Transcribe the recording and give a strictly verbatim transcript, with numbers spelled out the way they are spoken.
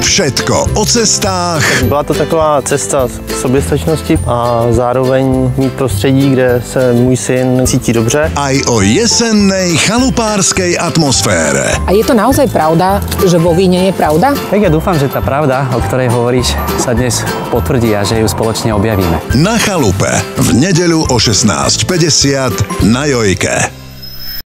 Všetko o cestách. Byla to taková cesta soběstačnosti a zároveň mít prostředí, kde se můj syn cítí dobře. Aj o jesennej chalupárskej atmosfére. A je to naozaj pravda, že vo víne je pravda? Tak ja dúfam, že tá pravda, o ktorej hovoríš, sa dnes potvrdí a že ju spoločne objavíme. Na chalupe v nedeľu o šestnásť päťdesiat na Jojke.